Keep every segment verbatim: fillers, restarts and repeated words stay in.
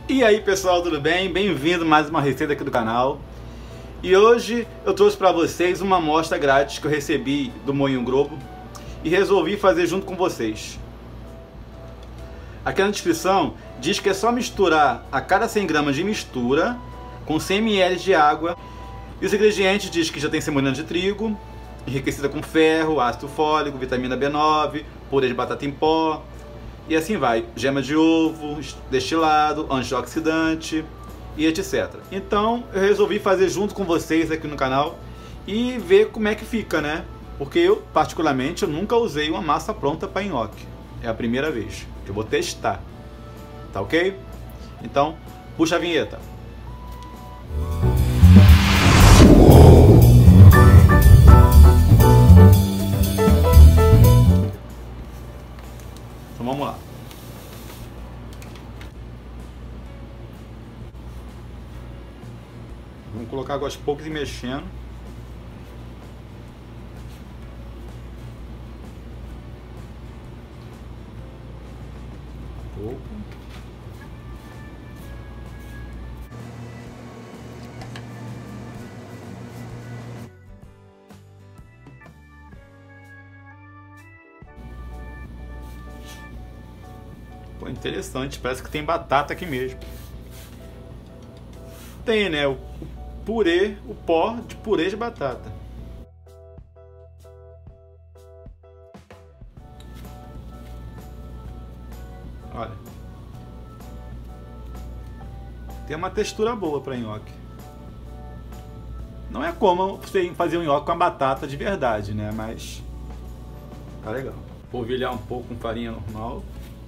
E aí pessoal, tudo bem? Bem-vindo a mais uma receita aqui do canal. E hoje eu trouxe para vocês uma amostra grátis que eu recebi do Moinho Globo e resolvi fazer junto com vocês. Aqui na descrição diz que é só misturar a cada cem gramas de mistura com cem mililitros de água. E os ingredientes diz que já tem semolina de trigo, enriquecida com ferro, ácido fólico, vitamina B nove, purê de batata em pó, e assim vai, gema de ovo, destilado, antioxidante e etcétera. Então eu resolvi fazer junto com vocês aqui no canal e ver como é que fica, né? Porque eu, particularmente, eu nunca usei uma massa pronta para nhoque. É a primeira vez. Eu vou testar. Tá ok? Então, puxa a vinheta. Então vamos lá. Vamos colocar água aos poucos e mexendo. Um pouco. Pô, interessante, parece que tem batata aqui mesmo. Tem, né? O purê, o pó de purê de batata. Olha. Tem uma textura boa para nhoque. Não é como você fazer um nhoque com a batata de verdade, né? Mas tá legal. Polvilhar um pouco com farinha normal.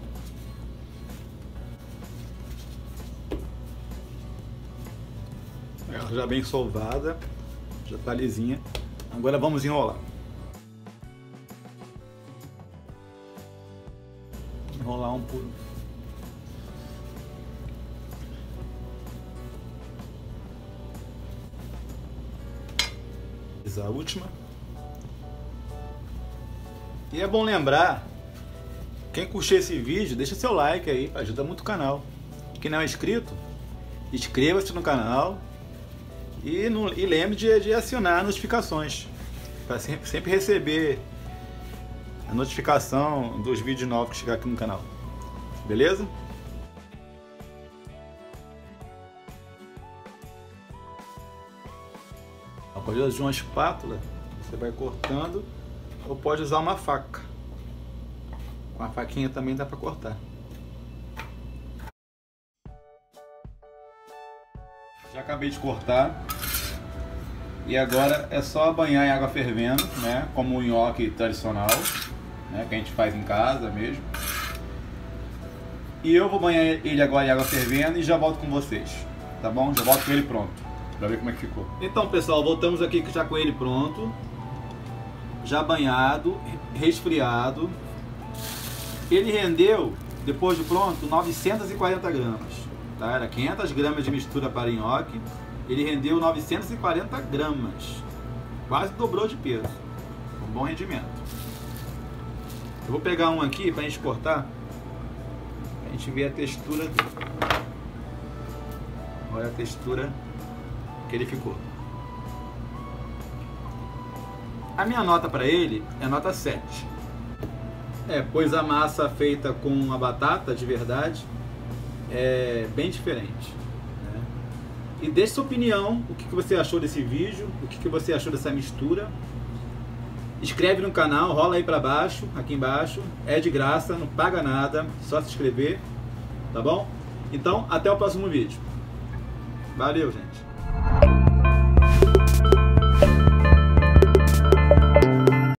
Ela já bem solvada, já tá lisinha. Agora vamos enrolar. Enrolar um por um. A última. E é bom lembrar, quem curtir esse vídeo, deixa seu like aí, ajuda muito o canal. Quem não é inscrito, inscreva-se no canal. E, no, e lembre de, de acionar notificações para sempre, sempre receber a notificação dos vídeos novos que chegar aqui no canal. Beleza? Pode usar uma espátula, você vai cortando, ou pode usar uma faca. Com a faquinha também dá para cortar. Já acabei de cortar. E agora é só banhar em água fervendo, né? Como o nhoque tradicional, né? Que a gente faz em casa mesmo. E eu vou banhar ele agora em água fervendo e já volto com vocês, tá bom? Já volto com ele pronto, pra ver como é que ficou. Então pessoal, voltamos aqui já com ele pronto. Já banhado, resfriado. Ele rendeu, depois de pronto, novecentas e quarenta gramas. Tá? Era quinhentas gramas de mistura para nhoque. Ele rendeu novecentas e quarenta gramas. Quase dobrou de peso. Um bom rendimento. Eu vou pegar um aqui para a gente cortar. Pra gente ver a textura dele. Olha a textura que ele ficou. A minha nota para ele é nota sete. É, pois a massa feita com a batata de verdade é bem diferente. Né? E deixe sua opinião, o que você achou desse vídeo, o que você achou dessa mistura. Inscreve no canal, rola aí para baixo, aqui embaixo. É de graça, não paga nada, só se inscrever, tá bom? Então, até o próximo vídeo. Valeu, gente!